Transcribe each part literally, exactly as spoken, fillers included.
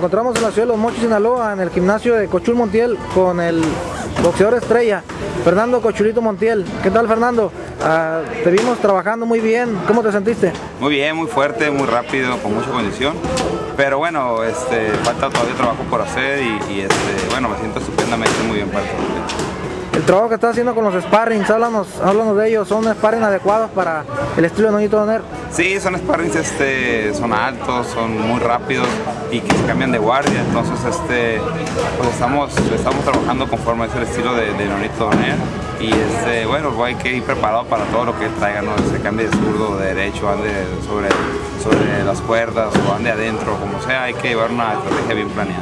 encontramos en la ciudad de Los Mochis, Sinaloa, en el gimnasio de Cochul Montiel, con el boxeador estrella, Fernando Cochulito Montiel. ¿Qué tal, Fernando? Uh, te vimos trabajando muy bien. ¿Cómo te sentiste? Muy bien, muy fuerte, muy rápido, con mucha condición. Pero bueno, este, falta todavía trabajo por hacer y, y este, bueno, me siento estupendamente muy bien para el momento. El trabajo que estás haciendo con los sparrings, háblanos, háblanos de ellos. ¿Son sparrings adecuados para el estilo de Nonito Donaire? Sí, son sparrings, este, son altos, son muy rápidos y que se cambian de guardia. Entonces, este, pues estamos, estamos trabajando conforme es el estilo de, de Nonito Donaire. Y este, bueno, hay que ir preparado para todo lo que él traiga, ¿no? Se cambie de zurdo, de derecho, ande sobre, sobre las cuerdas o ande adentro, como sea, hay que llevar una estrategia bien planeada.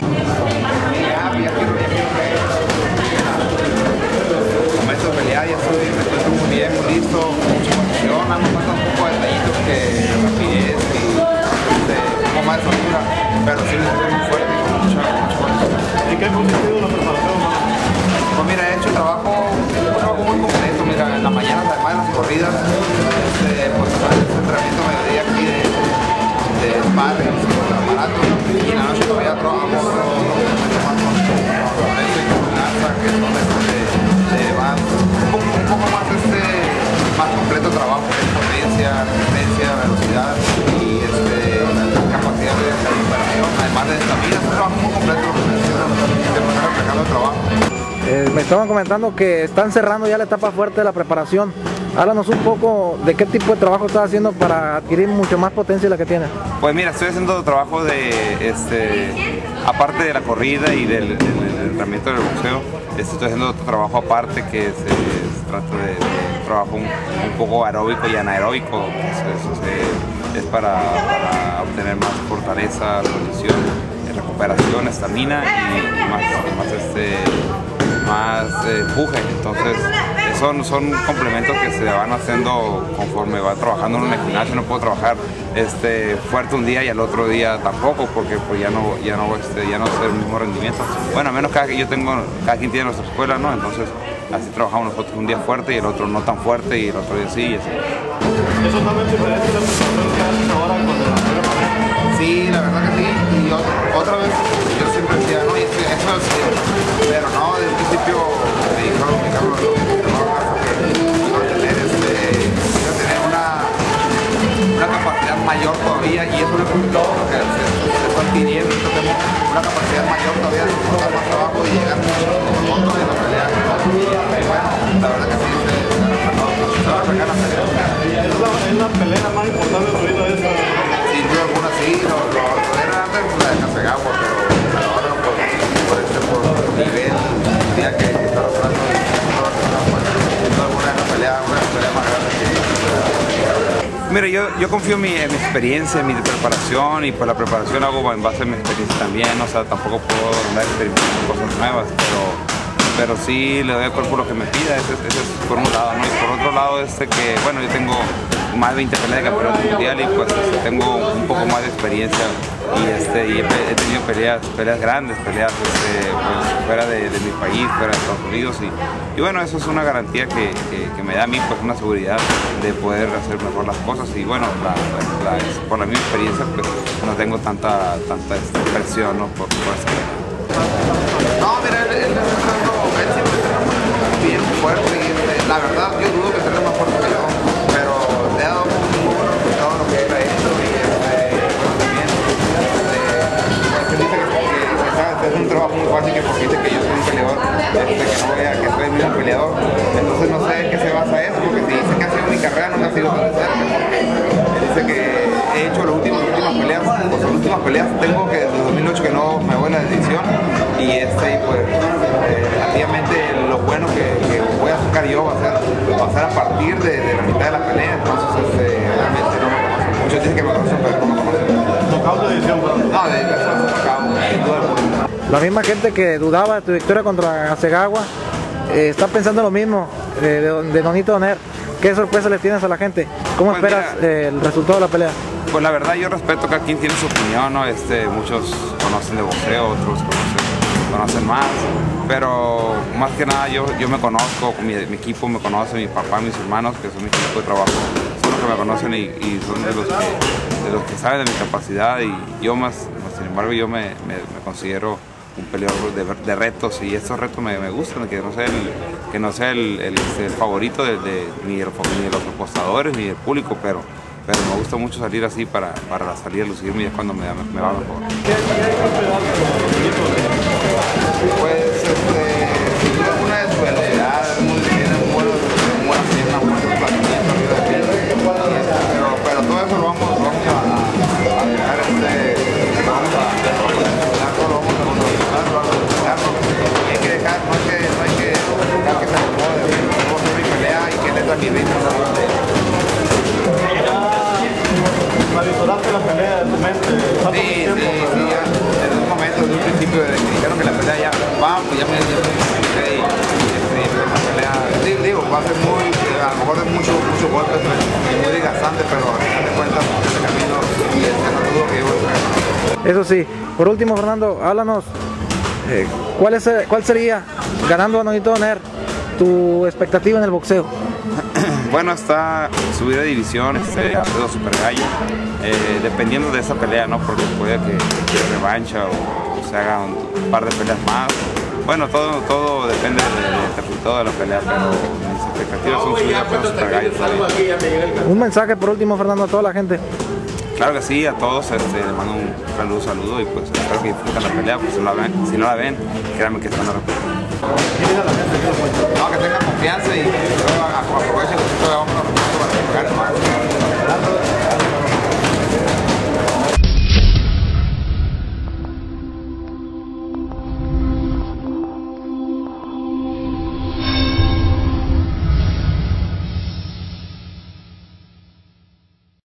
Momento de pelear, ya estoy, me estoy muy bien, muy listo, mucha condición, nada más falta un poco de detallitos que rapidez y este, un poco más de factura, pero sí me siento muy fuerte y con mucha, mucha condición. ¿Y qué ha consistido la preparación? Pues mira, he hecho trabajo, un trabajo muy completo, mira, en la mañana además de las corridas, este, pues este entrenamiento me dio aquí de, de sparring, con aparato, y en la noche todavía trabajo más con eso y con lanza, que son este, de más, un poco, un poco más este, más completo trabajo, de potencia, resistencia, velocidad y este, capacidad de recuperación, además de estamina, es un trabajo muy completo lo que necesito de poner reflejando el trabajo. Eh, me estaban comentando que están cerrando ya la etapa fuerte de la preparación. Háblanos un poco de qué tipo de trabajo estás haciendo para adquirir mucho más potencia de la que tienes. Pues mira, estoy haciendo trabajo de, este, aparte de la corrida y del, del, del entrenamiento del boxeo, estoy haciendo otro trabajo aparte que se, se trata de, de trabajo un, un poco aeróbico y anaeróbico, que es, es, es para, para obtener más fortaleza, condición, recuperación, estamina y más, más este más eh, empuje. Entonces son, son complementos que se van haciendo conforme va trabajando en un gimnasio. No puedo trabajar este, fuerte un día y al otro día tampoco, porque pues ya no ya no este, ya no es el mismo rendimiento. Bueno, a menos cada que yo tengo, cada quien tiene nuestra escuela, ¿no? Entonces así trabajamos nosotros un día fuerte y el otro no tan fuerte y el otro día sí y así. ¿Eso también se parece a la preparación que haces ahora con la primera pareja? Sí, la verdad que sí. Y otra, otra vez yo siempre decía, no, y eso es, pero no, desde el principio me dijeron, me dijeron los que iba a tener, este, iba a tener una, una capacidad mayor todavía, y eso es lo que se, se está adquiriendo. Tenemos una capacidad mayor todavía de soportar más trabajo y llegar mucho más en la pelea. Y bueno, la verdad que sí, se, se va a sacar la pelea. ¿Es la, es la pelea más importante de tu vida esta? Sin duda alguna sí, lo, lo, lo era antes la de Casegagua, pero, pero ahora por, por este por nivel ya que está rozando y sin duda alguna es una pelea, una pelea más grande que... Mira, yo, yo confío en mi, en mi experiencia, en mi preparación, y pues la preparación hago en base a mi experiencia también, o sea, tampoco puedo andar experimentando cosas nuevas, pero, pero sí le doy el cuerpo lo que me pida, ese, ese es por un lado, ¿no? Y por otro lado, este que, bueno, yo tengo más de veinte peleas de campeonato mundial y pues este, tengo un poco más de experiencia y, este, y he, he tenido peleas, peleas grandes, peleas este, pues, fuera de, de mi país, fuera de Estados Unidos y, y bueno, eso es una garantía que, que, que me da a mí pues una seguridad de poder hacer mejor las cosas y bueno, la, la, la, por la misma experiencia pues no tengo tanta, tanta este, presión, ¿no? por, por este. No, mira, él, él, él siempre está bien fuerte y este, la verdad yo dudo que sea más fuerte que yo, pero le ha dado muy buen resultado lo que él ha hecho y este, bueno, también este, pues, dice que, que, que ¿sabes? Es un trabajo muy fácil que porque dice que yo soy un peleador, este, que no voy a, que soy el mismo peleador, entonces no sé en qué se basa eso, porque si dice que ha sido mi carrera no me ha sido tan de cerca, porque él dice que he hecho las últimas, últimas peleas, pues las últimas peleas tengo que desde dos mil ocho que no me voy a la decisión y este, pues eh, relativamente lo bueno que, que voy a sacar yo va a ser, va a ser a partir de, de la mitad de la pelea, entonces este, realmente no me conocen. Muchos dicen que me conocen, pero no me conocen. ¿Knockout de edición, bro? No, de edición, knockout, sin duda alguna. La misma gente que dudaba de tu victoria contra Casegagua eh, está pensando lo mismo eh, de, de Nonito Donaire. ¿Qué sorpresa le tienes a la gente? ¿Cómo pues esperas mira, eh, el resultado de la pelea? Pues la verdad yo respeto que cada quien tiene su opinión, ¿no? Este, muchos conocen de boxeo, otros conocen, conocen más, pero más que nada yo, yo me conozco, mi, mi equipo me conoce, mi papá, mis hermanos, que son mi equipo de trabajo, son los que me conocen y, y son de los que, de los que saben de mi capacidad y yo más, más sin embargo yo me, me, me considero un peleador de, de retos y estos retos me, me gustan, que no sea el, que no sea el, el, el favorito de, de, ni, de los, ni de los apostadores ni del público, pero, pero me gusta mucho salir así para, para salir a lucirme y es cuando me, me va mejor. Pues este, sin duda alguna de su habilidad, tiene buenos, buenas piernas, buenos desplazamientos arriba de pie, pero, pero todo eso lo vamos, lo vamos a, a dejar, este, vamos a desarrollar todo, lo vamos a controlar, lo vamos a desarrollarlo, y hay que dejar, no hay que, no hay que dejar que se acomode, vamos a hacer mi pelea y que le da mi ritmo. ¿Avisoraste la pelea de tu mente? Sí, sí, sí, ya, desde un momento, desde un principio, desde que dijeron que la pelea ya va, pues ya me dio y la pelea, digo, va a ser muy, a lo mejor es mucho, mucho golpes y muy desgastante, pero a final de cuentas, este camino y este no dudo que yo voy a ganar. Eso sí, por último, Fernando, háblanos, eh, ¿cuál, es, ¿cuál sería, ganando a Nonito Donaire, tu expectativa en el boxeo? Bueno, está subir de división, este, los super gallos, eh, dependiendo de esa pelea, ¿no? Porque puede que, que revancha o se haga un, un par de peleas más. Bueno, todo, todo depende del resultado de la pelea, pero mis expectativas son subir a los super gallos. Un mensaje por último, Fernando, a toda la gente. Claro que sí, a todos este, les mando un saludo, saludo y pues espero que disfruten la pelea, pues si no la ven, si no la ven créanme que se van a repetir.